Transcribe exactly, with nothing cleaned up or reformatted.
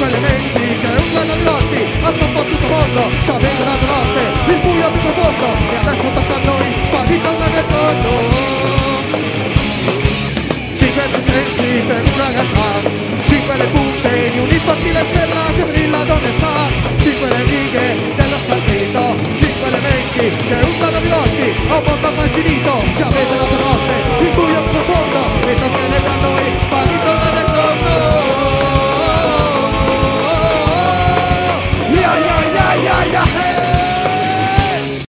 cinque elementi che usano i lotti, hanno un po' tutto mondo, ci avete dato notte, il buio più profondo, e adesso tocca a noi, fatica una nel giorno. Cinque presensi per una realtà, cinque le punte di un'infantile stella che brilla d'onestà, cinque le righe dello scalpito, cinque elementi che usano i lotti, a un mondo mai finito, ci avete